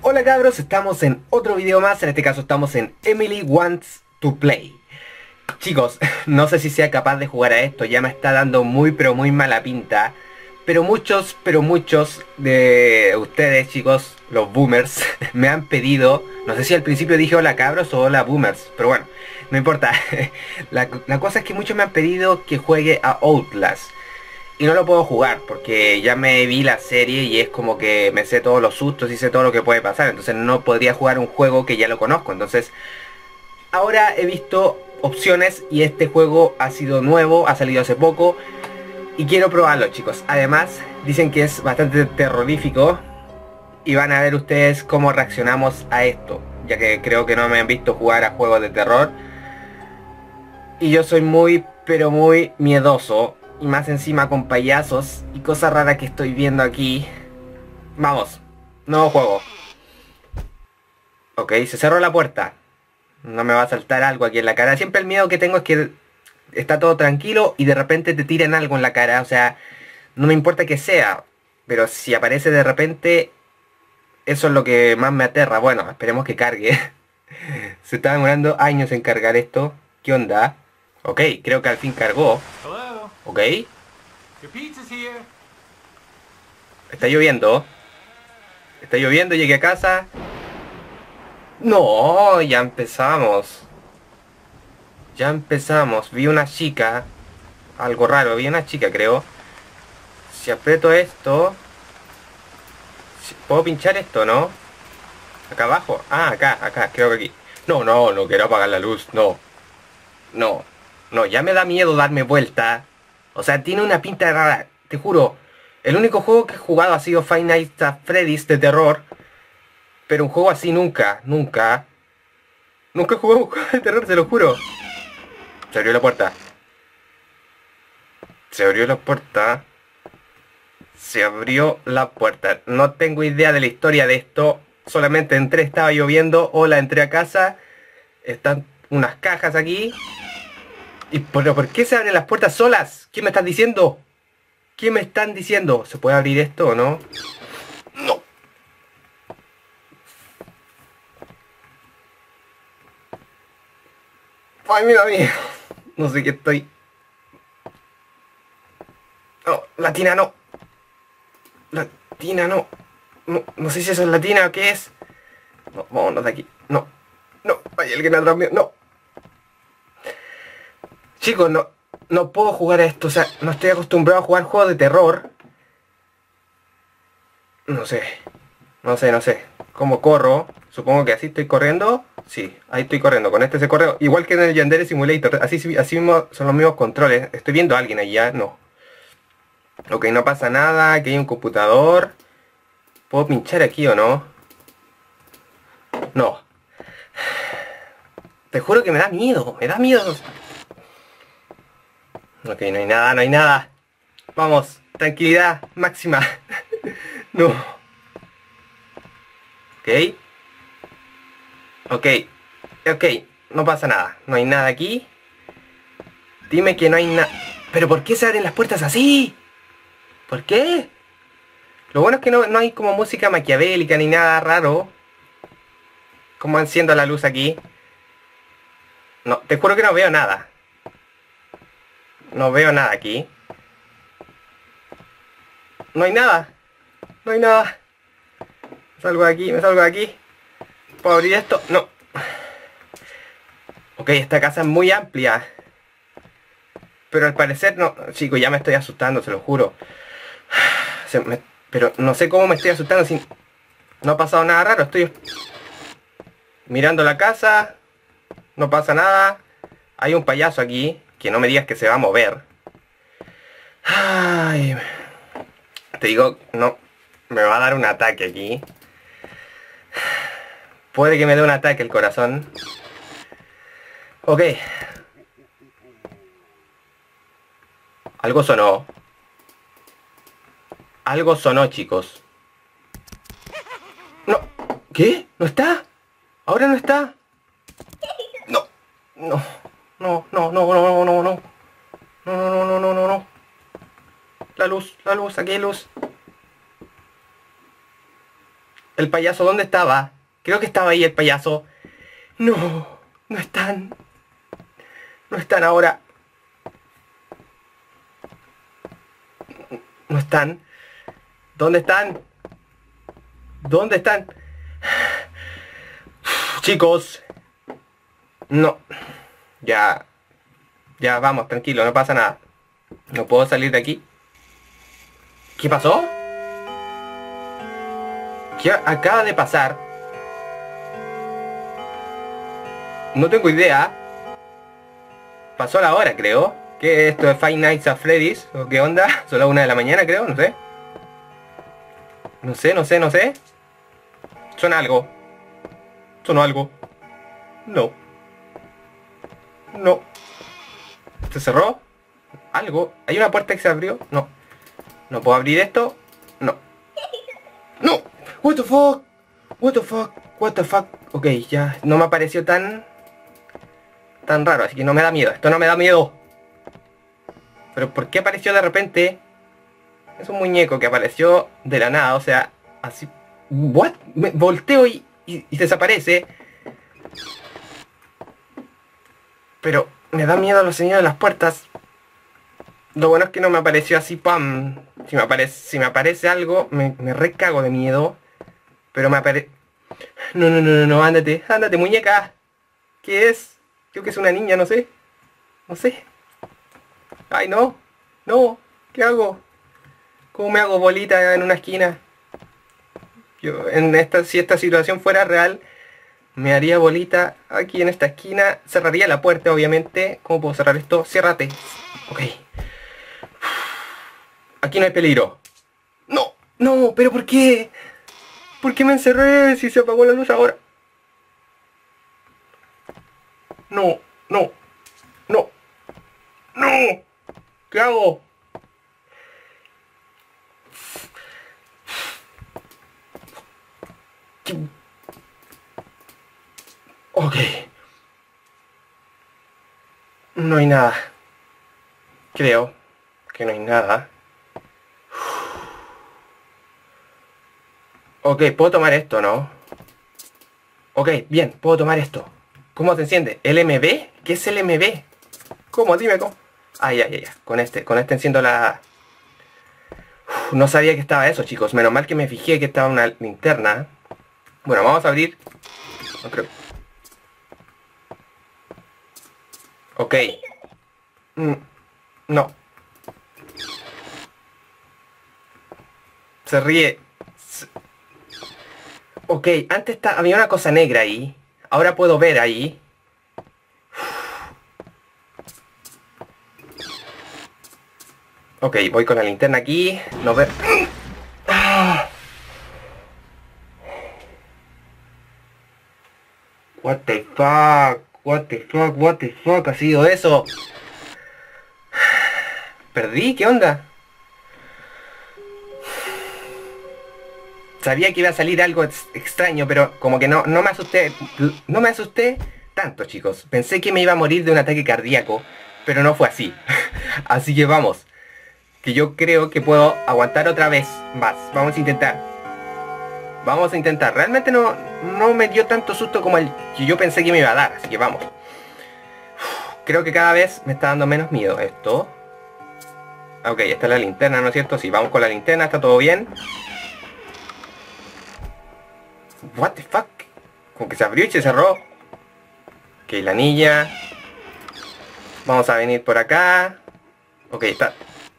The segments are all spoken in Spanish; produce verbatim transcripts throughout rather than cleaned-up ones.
Hola cabros, estamos en otro video más, en este caso estamos en Emily Wants to Play. Chicos, no sé si sea capaz de jugar a esto, ya me está dando muy pero muy mala pinta. Pero muchos, pero muchos de ustedes, chicos, los boomers, me han pedido, no sé si al principio dije hola cabros o hola boomers, pero bueno, no importa. La, la cosa es que muchos me han pedido que juegue a Outlast. Y no lo puedo jugar porque ya me vi la serie y es como que me sé todos los sustos y sé todo lo que puede pasar. Entonces no podría jugar un juego que ya lo conozco. Entonces ahora he visto opciones y este juego ha sido nuevo, ha salido hace poco. Y quiero probarlo, chicos. Además dicen que es bastante terrorífico. Y van a ver ustedes cómo reaccionamos a esto. Ya que creo que no me han visto jugar a juegos de terror. Y yo soy muy, pero muy miedoso. Y más encima con payasos y cosas raras que estoy viendo aquí. Vamos, nuevo juego. Ok, se cerró la puerta. No me va a saltar algo aquí en la cara. Siempre el miedo que tengo es que está todo tranquilo y de repente te tiran algo en la cara. O sea, no me importa que sea. Pero si aparece de repente, eso es lo que más me aterra. Bueno, esperemos que cargue. Se está demorando años en cargar esto. ¿Qué onda? Ok, creo que al fin cargó. Ok. Está lloviendo. Está lloviendo, llegué a casa. No, ya empezamos. Ya empezamos. Vi una chica. Algo raro, vi una chica creo. Si aprieto esto... si- ¿Puedo pinchar esto, no? Acá abajo. Ah, acá, acá, creo que aquí. No, no, no quiero apagar la luz. No. No. No, ya me da miedo darme vuelta. O sea, tiene una pinta rara. Te juro. El único juego que he jugado ha sido Five Nights at Freddy's de terror. Pero un juego así nunca, nunca. Nunca he jugado un juego de terror, se lo juro. Se abrió la puerta. Se abrió la puerta. Se abrió la puerta. No tengo idea de la historia de esto. Solamente entré, estaba lloviendo. Hola, entré a casa. Están unas cajas aquí. ¿Y pero por qué se abren las puertas solas? ¿Qué me están diciendo? ¿Qué me están diciendo? ¿Se puede abrir esto o no? No. Ay, mira, mira. No sé qué estoy. No, latina no. Latina no. No, no sé si eso es latina o qué es. No, vámonos de aquí. No. No, hay alguien atrás mío. No. Chicos, no, no puedo jugar a esto. O sea, no estoy acostumbrado a jugar juegos de terror. No sé. No sé, no sé. ¿Cómo corro? Supongo que así estoy corriendo. Sí, ahí estoy corriendo. Con este se corre. Igual que en el Yandere Simulator. Así, así mismo son los mismos controles. Estoy viendo a alguien allá. No. Ok, no pasa nada. Aquí hay un computador. ¿Puedo pinchar aquí o no? No. Te juro que me da miedo. Me da miedo. Ok, no hay nada, no hay nada. Vamos, tranquilidad máxima. No. Ok. Ok. Ok. No pasa nada. No hay nada aquí. Dime que no hay nada. ¿Pero por qué se abren las puertas así? ¿Por qué? Lo bueno es que no, no hay como música maquiavélica ni nada raro. Como enciendo la luz aquí. No, te juro que no veo nada. No veo nada aquí. No hay nada. No hay nada. Me salgo de aquí, me salgo de aquí. ¿Puedo abrir esto? No. Ok, esta casa es muy amplia. Pero al parecer no... Chicos, ya me estoy asustando, se lo juro. Se me- Pero no sé cómo me estoy asustando sin... No ha pasado nada raro, estoy... mirando la casa. No pasa nada. Hay un payaso aquí. Que no me digas que se va a mover. Ay, te digo, no... Me va a dar un ataque aquí. Puede que me dé un ataque el corazón. Ok. Algo sonó. Algo sonó, chicos. No. ¿Qué? ¿No está? ¿Ahora no está? No. No. No, no, no, no, no, no, no. No, no, no, no, no, no. La luz, la luz, aquí hay luz. ¿El payaso dónde estaba? Creo que estaba ahí el payaso. No, no están. No están ahora. No están. ¿Dónde están? ¿Dónde están? Chicos. No. Ya. Ya, vamos, tranquilo, no pasa nada. No puedo salir de aquí. ¿Qué pasó? ¿Qué acaba de pasar? No tengo idea. Pasó la hora, creo. ¿Qué es esto de Five Nights at Freddy's? ¿O qué onda? Son las una de la mañana, creo, no sé. No sé, no sé, no sé. Suena algo. Sonó algo. No. No. ¿Se cerró? ¿Algo? ¿Hay una puerta que se abrió? No. ¿No puedo abrir esto? No. ¡No! What the fuck? What the fuck? What the fuck? Ok, ya. No me pareció tan... tan raro, así que no me da miedo. Esto no me da miedo. Pero ¿por qué apareció de repente? Es un muñeco que apareció de la nada, o sea, así... ¿What? Me volteo y, y, y desaparece. Pero me da miedo los señores de las puertas. Lo bueno es que no me apareció así, pam. Si me aparece, si me aparece algo, me, me recago de miedo. Pero me aparece... No, no, no, no, no, ándate, ándate, muñeca. ¿Qué es? Creo que es una niña, no sé. No sé. Ay, no. No. ¿Qué hago? ¿Cómo me hago bolita en una esquina? Yo, en esta, si esta situación fuera real, me haría bolita aquí en esta esquina. Cerraría la puerta, obviamente. ¿Cómo puedo cerrar esto? Ciérrate. Ok. Aquí no hay peligro. No, no, pero ¿por qué? ¿Por qué me encerré si se apagó la luz ahora? No, no, no, no. ¿Qué hago? Ok. No hay nada. Creo que no hay nada. Ok, puedo tomar esto, ¿no? Ok, bien, puedo tomar esto. ¿Cómo se enciende? ¿L M B? ¿Qué es L M B? ¿Cómo? Dime cómo. Ah, ya, ya, ya. Con este, con este enciendo la... Uf, no sabía que estaba eso, chicos. Menos mal que me fijé que estaba una linterna. Bueno, vamos a abrir. No creo. Ok. Mm, no. Se ríe. Se... Ok, antes está, había una cosa negra ahí. Ahora puedo ver ahí. Ok, voy con la linterna aquí. No ver. What the fuck? What the fuck? What the fuck ha sido eso? ¿Perdí? ¿Qué onda? Sabía que iba a salir algo ex extraño, pero como que no, no me asusté. No me asusté tanto, chicos. Pensé que me iba a morir de un ataque cardíaco, pero no fue así. Así que vamos. Que yo creo que puedo aguantar otra vez más. Vamos a intentar. Vamos a intentar. Realmente no, no me dio tanto susto como el que yo pensé que me iba a dar. Así que vamos. Creo que cada vez me está dando menos miedo esto. Ok, esta es la linterna, ¿no es cierto? Sí, vamos con la linterna, está todo bien. What the fuck? Como que se abrió y se cerró. Ok, la niña. Vamos a venir por acá. Ok, está.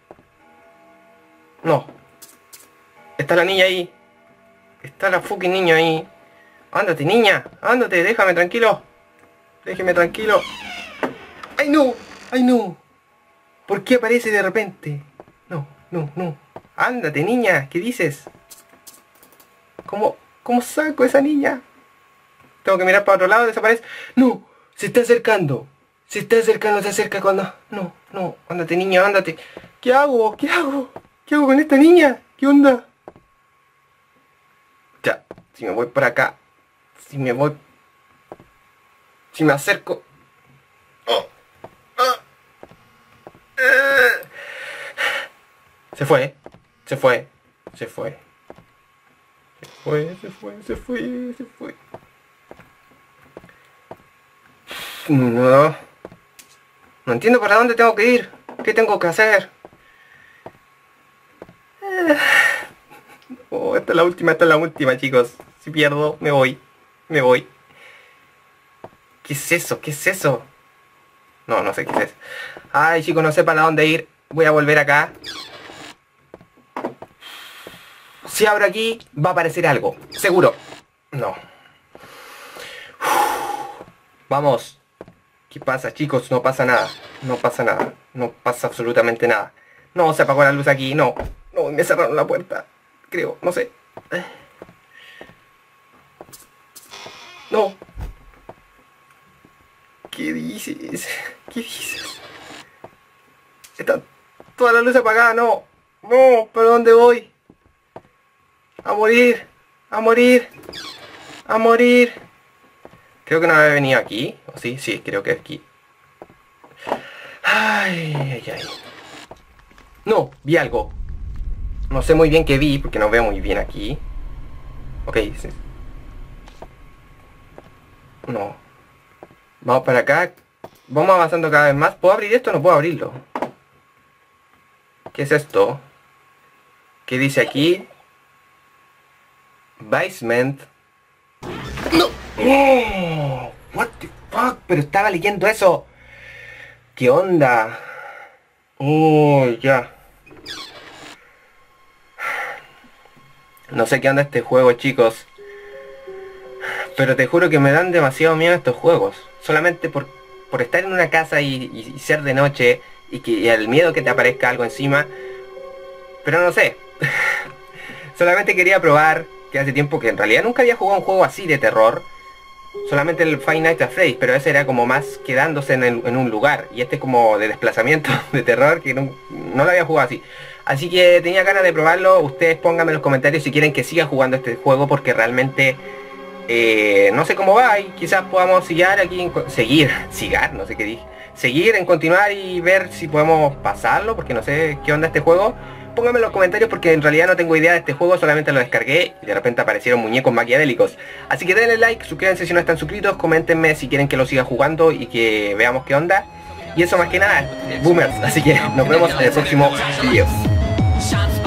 No. Está la niña ahí. Está la fucking niña ahí. Ándate, niña. Ándate, déjame tranquilo. Déjeme tranquilo. ¡Ay, no! ¡Ay, no! ¿Por qué aparece de repente? No, no, no. Ándate, niña. ¿Qué dices? ¿Cómo, cómo saco a esa niña? Tengo que mirar para otro lado, desaparece. ¡No! Se está acercando. Se está acercando, se acerca cuando... No, no. Ándate, niña, ándate. ¿Qué hago? ¿Qué hago? ¿Qué hago con esta niña? ¿Qué onda? Ya, si me voy por acá. Si me voy... Si me acerco... Oh. Oh. Eh. Se fue. Se fue. Se fue. fue, se fue, se fue, se fue. No. No entiendo para dónde tengo que ir. ¿Qué tengo que hacer? Oh, esta es la última, esta es la última, chicos. Si pierdo, me voy. Me voy. ¿Qué es eso? ¿Qué es eso? No, no sé qué es eso. Ay, chicos, no sé para dónde ir. Voy a volver acá. Si abro aquí, va a aparecer algo. Seguro. No. Vamos. ¿Qué pasa, chicos? No pasa nada. No pasa nada. No pasa absolutamente nada. No, se apagó la luz aquí. No. No, me cerraron la puerta. Creo, no sé. No. ¿Qué dices? ¿Qué dices? Está toda la luz apagada. No. No, ¿pero dónde voy? A morir. A morir. A morir. Creo que no había venido aquí. ¿O sí? Sí, creo que aquí. Ay, ay, ay. No, vi algo. No sé muy bien qué vi, porque no veo muy bien aquí. Ok, sí. No. Vamos para acá. Vamos avanzando cada vez más. ¿Puedo abrir esto o no puedo abrirlo? ¿Qué es esto? ¿Qué dice aquí? Basement. ¡No! ¡Oh! What the fuck? Pero estaba leyendo eso. ¿Qué onda? Oh, ya. No sé qué onda este juego, chicos. Pero te juro que me dan demasiado miedo estos juegos. Solamente por, por estar en una casa y, y, y ser de noche. Y que y el miedo que te aparezca algo encima. Pero no sé. Solamente quería probar que hace tiempo que en realidad nunca había jugado un juego así de terror. Solamente el Five Nights at Freddy's, pero ese era como más quedándose en, el, en un lugar. Y este como de desplazamiento, de terror, que no, no lo había jugado así. Así que tenía ganas de probarlo. Ustedes pónganme en los comentarios si quieren que siga jugando este juego, porque realmente eh, no sé cómo va y quizás podamos seguir aquí, en, seguir, sigar, no sé qué dije. Seguir en continuar y ver si podemos pasarlo, porque no sé qué onda este juego. Pónganme en los comentarios porque en realidad no tengo idea de este juego, solamente lo descargué y de repente aparecieron muñecos maquiavélicos. Así que denle like, suscríbanse si no están suscritos, coméntenme si quieren que lo siga jugando y que veamos qué onda. Y eso más que nada, boomers, así que nos vemos en el próximo video.